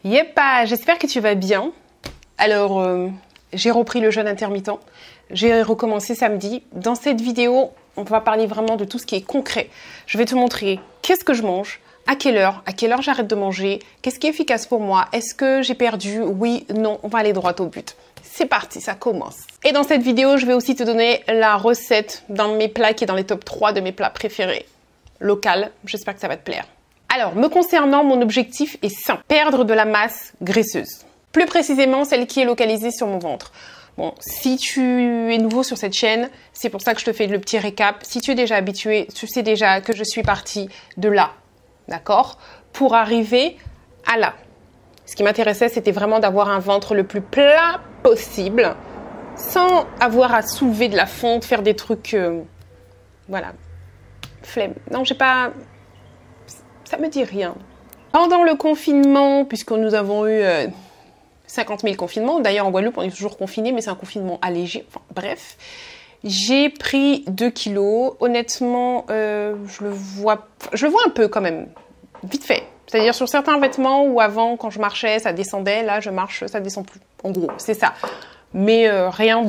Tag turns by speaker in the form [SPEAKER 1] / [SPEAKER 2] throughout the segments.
[SPEAKER 1] Yeppa, j'espère que tu vas bien. Alors, j'ai repris le jeûne intermittent. J'ai recommencé samedi. Dans cette vidéo, on va parler vraiment de tout ce qui est concret. Je vais te montrer qu'est-ce que je mange, à quelle heure j'arrête de manger, qu'est-ce qui est efficace pour moi, est-ce que j'ai perdu, oui, non, on va aller droit au but. C'est parti, ça commence. Et dans cette vidéo, je vais aussi te donner la recette d'un de mes plats qui est dans les top 3 de mes plats préférés. Local, j'espère que ça va te plaire. Alors, me concernant, mon objectif est simple. Perdre de la masse graisseuse. Plus précisément, celle qui est localisée sur mon ventre. Bon, si tu es nouveau sur cette chaîne, c'est pour ça que je te fais le petit récap. Si tu es déjà habitué, tu sais déjà que je suis partie de là, d'accord, pour arriver à là. Ce qui m'intéressait, c'était vraiment d'avoir un ventre le plus plat possible, sans avoir à soulever de la fonte, faire des trucs, voilà, flemme. Non, j'ai pas, ça me dit rien. Pendant le confinement, puisque nous avons eu 50 000 confinements, d'ailleurs en Guadeloupe on est toujours confiné, mais c'est un confinement allégé, enfin bref, j'ai pris 2 kilos. Honnêtement, je le vois un peu quand même, vite fait. C'est-à-dire sur certains vêtements où avant, quand je marchais, ça descendait. Là, je marche, ça descend plus. En gros, c'est ça. Mais rien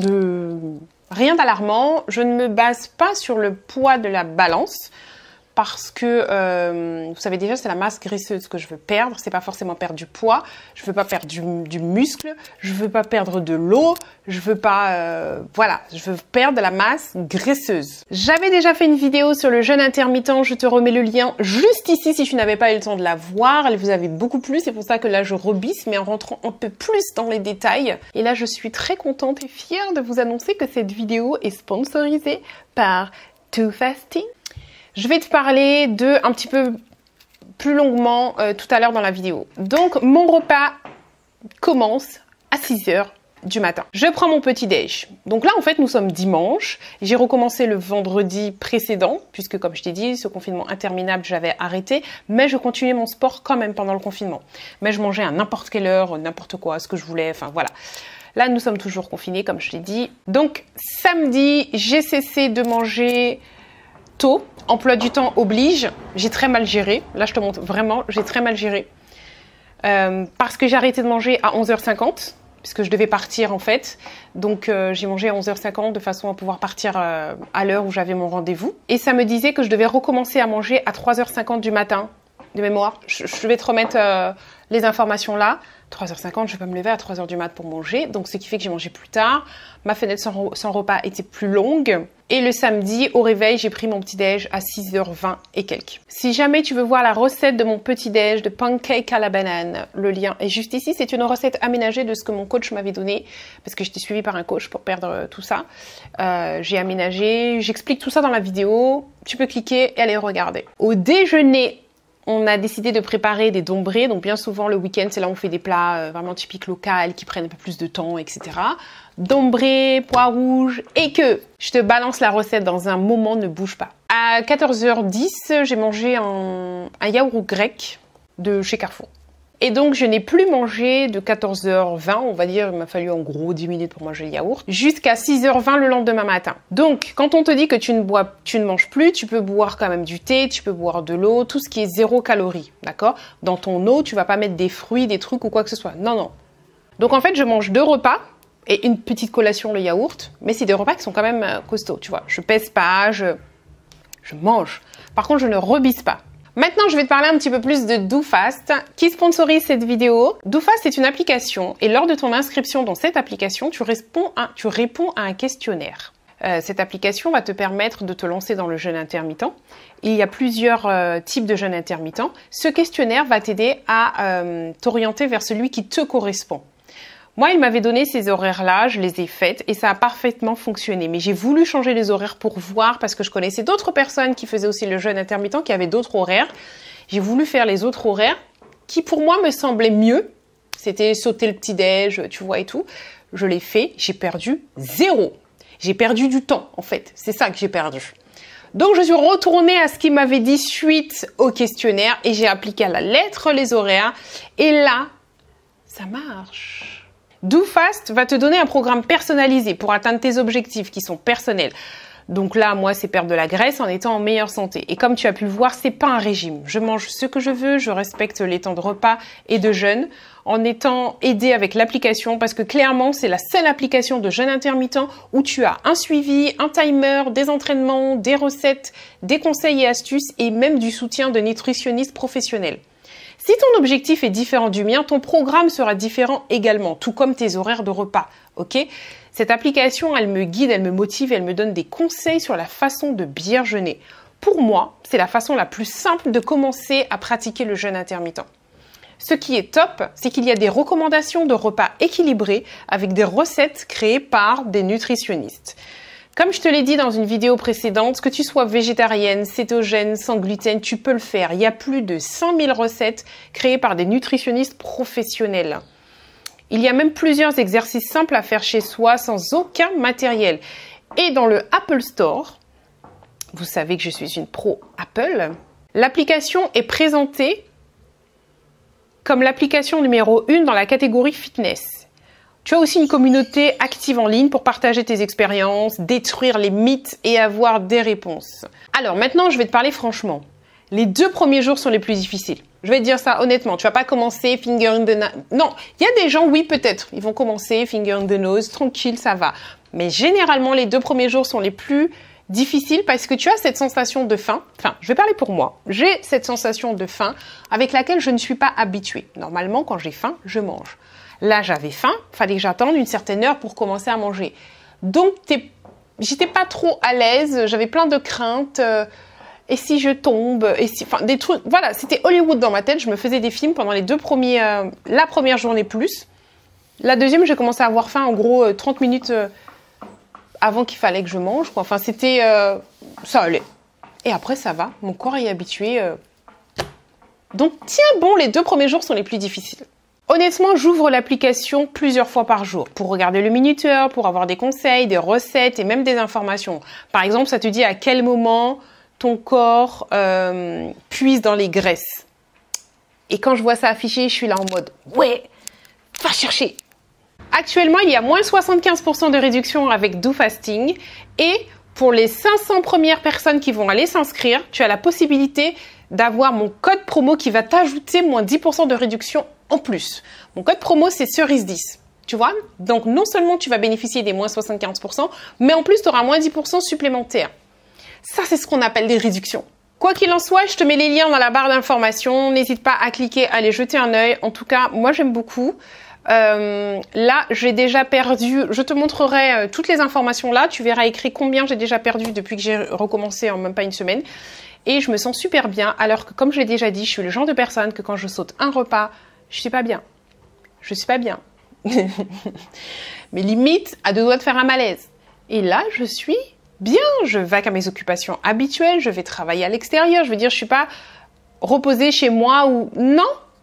[SPEAKER 1] d'alarmant. Je ne me base pas sur le poids de la balance parce que, vous savez déjà, c'est la masse graisseuse que je veux perdre. C'est pas forcément perdre du poids. Je veux pas perdre du muscle. Je veux pas perdre de l'eau. Je veux pas, voilà, je veux perdre de la masse graisseuse. J'avais déjà fait une vidéo sur le jeûne intermittent. Je te remets le lien juste ici si tu n'avais pas eu le temps de la voir. Elle vous avait beaucoup plu. C'est pour ça que là, je rebisse, mais en rentrant un peu plus dans les détails. Et là, je suis très contente et fière de vous annoncer que cette vidéo est sponsorisée par Too Fasting. Je vais te parler de un petit peu plus longuement tout à l'heure dans la vidéo. Donc, mon repas commence à 6 h du matin. Je prends mon petit déj. Donc là, en fait, nous sommes dimanche. J'ai recommencé le vendredi précédent, puisque comme je t'ai dit, ce confinement interminable, j'avais arrêté. Mais je continuais mon sport quand même pendant le confinement. Mais je mangeais à n'importe quelle heure, n'importe quoi, ce que je voulais, enfin voilà. Là, nous sommes toujours confinés, comme je t'ai dit. Donc, samedi, j'ai cessé de manger tôt. Emploi du temps oblige. J'ai très mal géré. Là, je te montre vraiment, j'ai très mal géré. Parce que j'ai arrêté de manger à 11h50, puisque je devais partir en fait. Donc, j'ai mangé à 11h50 de façon à pouvoir partir à l'heure où j'avais mon rendez-vous. Et ça me disait que je devais recommencer à manger à 3h50 du matin, de mémoire. Je vais te remettre les informations là. 3h50, je vais pas me lever à 3h du mat pour manger. Donc, ce qui fait que j'ai mangé plus tard. Ma fenêtre sans repas était plus longue. Et le samedi, au réveil, j'ai pris mon petit-déj à 6h20 et quelques. Si jamais tu veux voir la recette de mon petit-déj de pancake à la banane, le lien est juste ici. C'est une recette aménagée de ce que mon coach m'avait donné, parce que j'étais suivie par un coach pour perdre tout ça. J'ai aménagé, j'explique tout ça dans la vidéo. Tu peux cliquer et aller regarder. Au déjeuner, on a décidé de préparer des dombrés. Donc bien souvent, le week-end, c'est là où on fait des plats vraiment typiques locaux qui prennent un peu plus de temps, etc. Dombrés, pois rouges, et que je te balance la recette dans un moment, ne bouge pas. À 14h10, j'ai mangé un yaourt grec de chez Carrefour. Et donc, je n'ai plus mangé de 14h20, on va dire, il m'a fallu en gros 10 minutes pour manger le yaourt, jusqu'à 6h20 le lendemain matin. Donc, quand on te dit que tu ne manges plus, tu peux boire quand même du thé, tu peux boire de l'eau, tout ce qui est 0 calories, d'accord? Dans ton eau, tu vas pas mettre des fruits, des trucs ou quoi que ce soit. Non, non. Donc, en fait, je mange 2 repas et une petite collation, le yaourt, mais c'est des repas qui sont quand même costauds, tu vois. Je pèse pas, je mange. Par contre, je ne rebisse pas. Maintenant, je vais te parler un petit peu plus de DoFast qui sponsorise cette vidéo. DoFast est une application et lors de ton inscription dans cette application, tu réponds à un questionnaire. Cette application va te permettre de te lancer dans le jeûne intermittent. Il y a plusieurs types de jeûne intermittent. Ce questionnaire va t'aider à t'orienter vers celui qui te correspond. Moi, il m'avait donné ces horaires-là, je les ai faites et ça a parfaitement fonctionné. Mais j'ai voulu changer les horaires pour voir parce que je connaissais d'autres personnes qui faisaient aussi le jeûne intermittent, qui avaient d'autres horaires. J'ai voulu faire les autres horaires qui, pour moi, me semblaient mieux. C'était sauter le petit-déj, tu vois, et tout. Je l'ai fait, j'ai perdu 0. J'ai perdu du temps, en fait. C'est ça que j'ai perdu. Donc, je suis retournée à ce qu'il m'avait dit suite au questionnaire et j'ai appliqué à la lettre les horaires. Et là, ça marche. DoFast va te donner un programme personnalisé pour atteindre tes objectifs qui sont personnels. Donc là, moi, c'est perdre de la graisse en étant en meilleure santé. Et comme tu as pu le voir, c'est pas un régime. Je mange ce que je veux, je respecte les temps de repas et de jeûne en étant aidée avec l'application parce que clairement, c'est la seule application de jeûne intermittent où tu as un suivi, un timer, des entraînements, des recettes, des conseils et astuces et même du soutien de nutritionnistes professionnels. Si ton objectif est différent du mien, ton programme sera différent également, tout comme tes horaires de repas, ok? Cette application, elle me guide, elle me motive, elle me donne des conseils sur la façon de bien jeûner. Pour moi, c'est la façon la plus simple de commencer à pratiquer le jeûne intermittent. Ce qui est top, c'est qu'il y a des recommandations de repas équilibrés avec des recettes créées par des nutritionnistes. Comme je te l'ai dit dans une vidéo précédente, que tu sois végétarienne, cétogène, sans gluten, tu peux le faire. Il y a plus de 100 000 recettes créées par des nutritionnistes professionnels. Il y a même plusieurs exercices simples à faire chez soi sans aucun matériel. Et dans le Apple Store, vous savez que je suis une pro Apple, l'application est présentée comme l'application numéro 1 dans la catégorie fitness. Tu as aussi une communauté active en ligne pour partager tes expériences, détruire les mythes et avoir des réponses. Alors maintenant, je vais te parler franchement. Les 2 premiers jours sont les plus difficiles. Je vais te dire ça honnêtement. Tu vas pas commencer finger in the nose. Non, il y a des gens, oui, peut-être. Ils vont commencer finger in the nose, tranquille, ça va. Mais généralement, les 2 premiers jours sont les plus difficiles parce que tu as cette sensation de faim. Enfin, je vais parler pour moi. J'ai cette sensation de faim avec laquelle je ne suis pas habituée. Normalement, quand j'ai faim, je mange. Là, j'avais faim, fallait que j'attende une certaine heure pour commencer à manger. Donc, j'étais pas trop à l'aise, j'avais plein de craintes. Et si je tombe, enfin, des trucs. Voilà, c'était Hollywood dans ma tête. Je me faisais des films pendant les 2 premiers, la première journée plus. La deuxième, j'ai commencé à avoir faim en gros 30 minutes avant qu'il fallait que je mange, quoi. Enfin, c'était, ça allait. Et après, ça va. Mon corps est habitué. Donc, tiens bon, les 2 premiers jours sont les plus difficiles. Honnêtement, j'ouvre l'application plusieurs fois par jour pour regarder le minuteur, pour avoir des conseils, des recettes et même des informations. Par exemple, ça te dit à quel moment ton corps puise dans les graisses. Et quand je vois ça affiché, je suis là en mode « Ouais, va chercher !» Actuellement, il y a moins 75% de réduction avec Do Fasting. Et pour les 500 premières personnes qui vont aller s'inscrire, tu as la possibilité d'avoir mon code promo qui va t'ajouter moins 10% de réduction en plus. Mon code promo, c'est cerise10. Tu vois? Donc, non seulement tu vas bénéficier des moins 75%, mais en plus, tu auras moins 10% supplémentaires. Ça, c'est ce qu'on appelle des réductions. Quoi qu'il en soit, je te mets les liens dans la barre d'informations. N'hésite pas à cliquer, à aller jeter un œil. En tout cas, moi, j'aime beaucoup. Là, j'ai déjà perdu. Je te montrerai toutes les informations là. Tu verras écrit combien j'ai déjà perdu depuis que j'ai recommencé en même pas une semaine. Et je me sens super bien. Alors que, comme je l'ai déjà dit, je suis le genre de personne que quand je saute un repas, je suis pas bien. Je suis pas bien. Mais limite, à 2 doigts de faire un malaise. Et là, je suis bien. Je vais à mes occupations habituelles. Je vais travailler à l'extérieur. Je veux dire, je suis pas reposée chez moi ou... Non.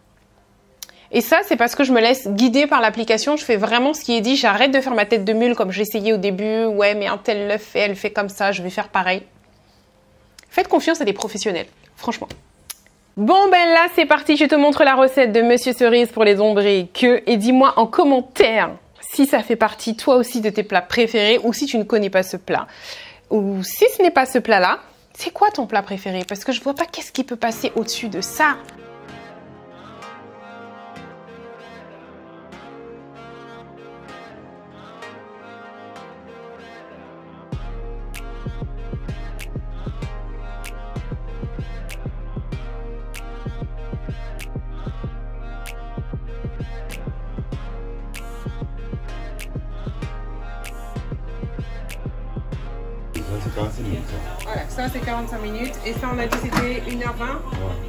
[SPEAKER 1] Et ça, c'est parce que je me laisse guider par l'application. Je fais vraiment ce qui est dit. J'arrête de faire ma tête de mule comme j'essayais au début. Ouais, mais un tel le fait, elle fait comme ça. Je vais faire pareil. Faites confiance à des professionnels. Franchement. Bon ben là c'est parti, je te montre la recette de Monsieur Cerise pour les ombriques et dis-moi en commentaire si ça fait partie toi aussi de tes plats préférés ou si tu ne connais pas ce plat. Ou si ce n'est pas ce plat-là, c'est quoi ton plat préféré? Parce que je vois pas qu'est-ce qui peut passer au-dessus de ça.
[SPEAKER 2] C'est 45 minutes.
[SPEAKER 1] Voilà, ça c'est 45 minutes et ça on a dit c'était 1h20.
[SPEAKER 2] Ouais.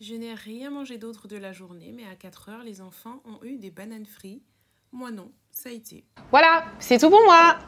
[SPEAKER 1] Je n'ai rien mangé d'autre de la journée, mais à 4 heures, les enfants ont eu des bananes frites. Moi non, ça a été. Voilà, c'est tout pour moi.